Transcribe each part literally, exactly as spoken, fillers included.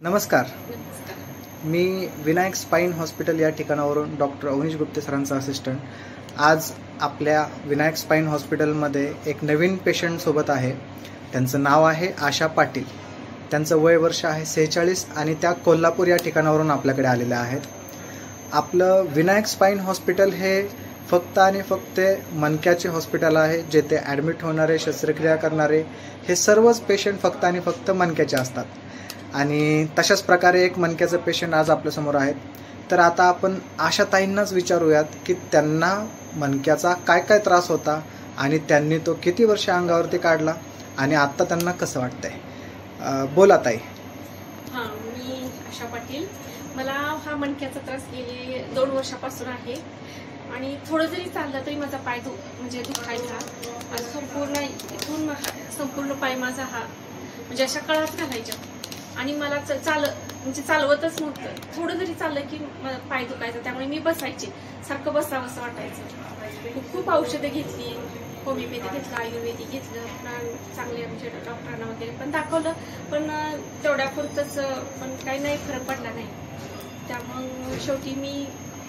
नमस्कार, मी Vinayak spine hospital या ठिकाणावरून डॉक्टर अवनीश गुप्ते सरांचा असिस्टंट. आज आपल्या विनायक स्पाइन हॉस्पिटलमध्ये एक नवीन पेशंट सोबत आहे. त्यांचं नाव आहे आशा पाटील. त्यांचं वय वर्ष आहे सेहेचाळीस आणि त्या कोल्हापूर या ठिकाणावरून आपल्याकडे आलेल्या आहेत. आपलं विनायक स्पाइन हॉस्पिटल हे फक्त आणि फक्त मणक्याचे हॉस्पिटल आहे, जेथे ॲडमिट होणारे, शस्त्रक्रिया करणारे हे सर्वच पेशंट फक्त आणि फक्त मणक्याचे असतात. आणि तशाच प्रकारे एक मणक्याचं पेशंट आज आपल्यासमोर आहेत. तर आता आपण आशाताईंनाच विचारूयात की त्यांना मणक्याचा काय काय त्रास होता आणि त्यांनी तो किती वर्ष अंगावरती काढला आणि आता त्यांना कसं वाटतंय. बोला ताई. हां, मी आशा पाटील. मला हा मणक्याचा त्रास गेले दोन वर्षापासून आहे आणि थोडं जरी चाललं तरी माझा पाय दु म्हणजे दुखायचा. संपूर्ण इथून संपूर्ण पाय माझा हा म्हणजे अशा कळाच घालायच्या आणि मला चाल म्हणजे चालवतच नव्हतं. थोडं जरी चाललं की पाय दुखायचा, त्यामुळे मी बसायचे, सारखं बसावं असं वाटायचं. खूप औषधं घेतली, होमिओपॅथी घेतलं, आयुर्वेदिक घेतलं, चांगले आमच्या डॉक्टरांना वगैरे पण दाखवलं, पण तेवढ्या पुरतंच पण काही नाही फरक पडला नाही. त्यामुळे शेवटी मी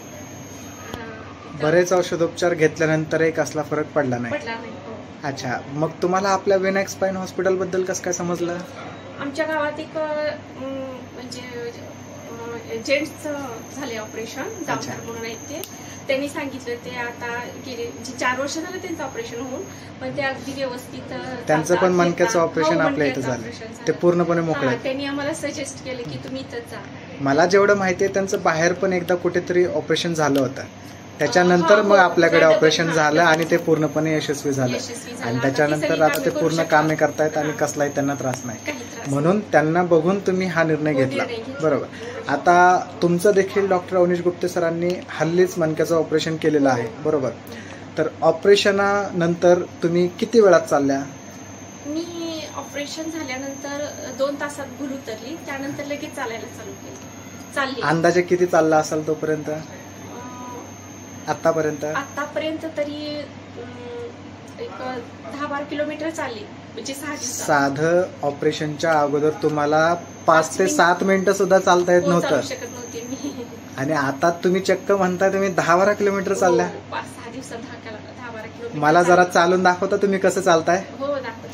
बरेच औषधोपचार घेतल्यानंतर कसला फरक पडला नाही. पडला नाही. अच्छा, मग तुम्हाला आपल्या विनायक स्पाइन हॉस्पिटल बद्दल कसं काय समजलं? आमच्या गावात एक म्हणजे जेंट्सचं झाले ऑपरेशन, दामदार म्हणून आहेत ते. त्यांनी सांगितलं ते आता गेले चार वर्ष झालं त्यांचं ऑपरेशन होऊन, पण ते अगदी व्यवस्थित. त्यांचं पण मणक्याचं ऑपरेशन आपल्या इथं झालं, ते पूर्णपणे मोकळे. त्यांनी आम्हाला सजेस्ट केलं की तुम्ही इथंच जा. मला जेवढं माहिती आहे त्यांचं बाहेर पण एकदा कुठेतरी ऑपरेशन झालं होतं, त्याच्यानंतर मग आपल्याकडे ऑपरेशन झालं आणि ते पूर्णपणे यशस्वी झालं. आणि त्याच्यानंतर आता ते पूर्ण कामे करतायत आणि कसलाही त्यांना त्रास नाही. म्हणून त्यांना बघून तुम्ही हा निर्णय घेतला, बरोबर. आता तुमचं देखील डॉक्टर अवनीश गुप्ते सरांनी हल्लीच मणक्याचं ऑपरेशन केलेलं आहे, बरोबर. तर ऑपरेशनानंतर तुम्ही किती वेळात चालल्या? मी ऑपरेशन झाल्यानंतर दोन तासात भूल उतरली, त्यानंतर लगेच चालायला चालू केली. चालली. अंदाजे किती चालला असाल तोपर्यंत आतापर्यंत? आतापर्यंत तरी एक दहा बारा किलोमीटर चालली. म्हणजे साधं ऑपरेशनच्या अगोदर तुम्हाला पाच ते सात मिनिटं सुद्धा चालता येत नव्हतं आणि आता तुम्ही चक्क म्हणता तुम्ही दहा बारा किलोमीटर चालल्या. पाच सहा दिवसात दहा बारा किलोमीटर. मला जरा चालून दाखवता तुम्ही कसं चालताय? हो, दाखवते.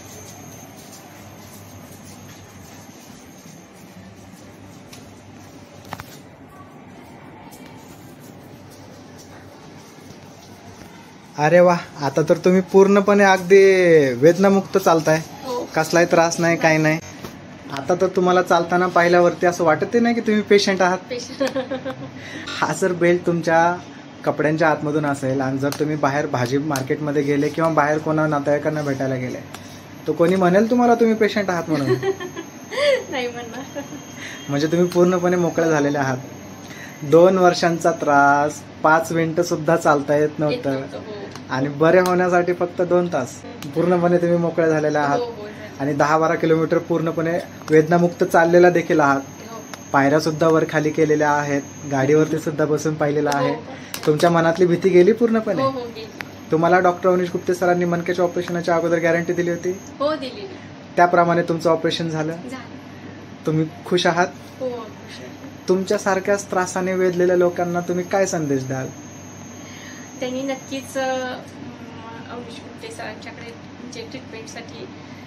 अरे वा, आता तर तुम्ही पूर्णपणे अगदी वेदनामुक्त चालताय. कसलाही त्रास नाही, काही नाही. आता तर तुम्हाला चालताना पाहिल्यावरती असं वाटत नाही की तुम्ही पेशंट आहात. हा जर बेल्ट तुमच्या कपड्यांच्या आतमधून असेल आणि जर तुम्ही बाहेर भाजी मार्केटमध्ये गेले किंवा बाहेर कोणा नातेवाईकांना भेटायला गेले, तो कोणी म्हणेल तुम्हाला तुम्ही पेशंट आहात म्हणून? नाही म्हणणार. म्हणजे तुम्ही पूर्णपणे मोकळे झालेले आहात. दोन वर्षांचा त्रास, पाच मिनिटं सुद्धा चालता येत नव्हतं आणि बरे होण्यासाठी फक्त दोन तास पूर्णपणे तुम्ही मोकळे झालेले आहात. आणि दहा बारा किलोमीटर पूर्णपणे वेदनामुक्त चाललेला देखील आहात. पायऱ्या सुद्धा वर खाली केलेल्या आहेत, गाडीवरती सुद्धा बसून पाहिलेला आहे. तुमच्या मनातली भीती गेली पूर्णपणे? तुम्हाला डॉक्टर अवनीश गुप्ते सरांनी मणक्याच्या ऑपरेशनच्या अगोदर गॅरंटी दिली होती? हो, दिली. त्याप्रमाणे तुमचं ऑपरेशन झालं. तुम्ही खुश आहात? तुमच्या सारख्याच त्रासाने वेधलेल्या लोकांना तुम्ही काय संदेश द्याल? त्यांनी नक्कीच अवनीश गुप्ते सरांच्याकडे म्हणजे ट्रीटमेंटसाठी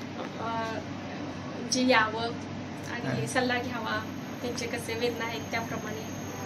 जे यावं आणि सल्ला घ्यावा. त्यांचे कसे वेदना आहेत त्याप्रमाणे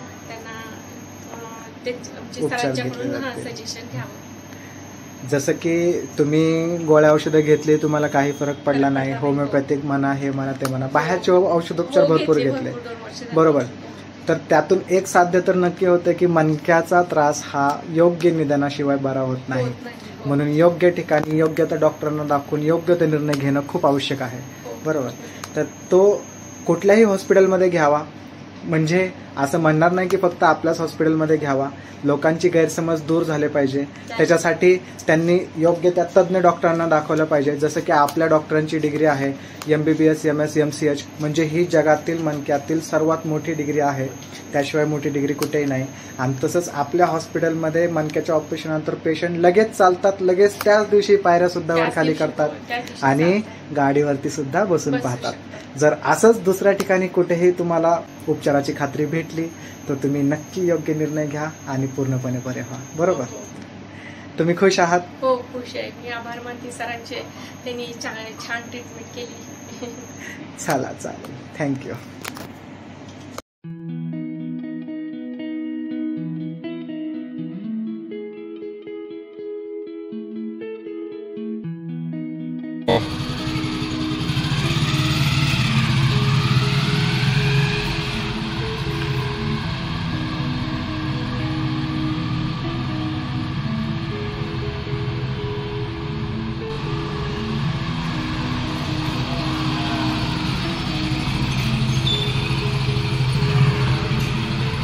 त्यांना सरांच्याकडून सजेशन घ्यावं. जसं की तुम्ही गोळ्या औषधं घेतली, तुम्हाला काही फरक पडला नाही. होमिओपॅथिक म्हणा, हे म्हणा, ते म्हणा, बाहेरचे औषधोपचार भरपूर घेतले, बरोबर. तर त्यातून एक साध्य तर नक्की होतं की मणक्याचा त्रास हा योग्य निदानाशिवाय बरा होत नाही. म्हणून योग्य ठिकाणी योग्य त्या डॉक्टरांना दाखवून योग्य ते निर्णय घेणं खूप आवश्यक आहे, बरोबर. तर तो कुठल्याही हॉस्पिटलमध्ये घ्यावा, म्हणजे असं म्हणणार नाही की फक्त आपल्याच हॉस्पिटलमध्ये घ्यावा, लोकांची गैरसमज दूर झाले पाहिजे. त्याच्यासाठी त्यांनी योग्य त्या तज्ज्ञ डॉक्टरांना दाखवलं पाहिजे. जसं की आपल्या डॉक्टरांची डिग्री आहे M B B S, M S, M C H, म्हणजे ही जगातील मणक्यातील सर्वात मोठी डिग्री आहे. त्याशिवाय मोठी डिग्री कुठेही नाही. आणि तसंच आपल्या हॉस्पिटलमध्ये मणक्याच्या ऑपरेशननंतर पेशंट लगेच चालतात, लगेच त्याच दिवशी पायऱ्या सुद्धा वर खाली करतात आणि गाडीवरती सुद्धा बसून पाहतात. जर असंच दुसऱ्या ठिकाणी कुठेही तुम्हाला उपचाराची खात्री भेटली तर तुम्ही नक्की योग्य निर्णय घ्या आणि पूर्णपणे बरे व्हा. बरोबर? तुम्ही खुश आहात? हो, खुश आहे मी. आभार मानते सरांचे, त्यांनी छान ट्रीटमेंट केली. चला चालेल, थँक्यू.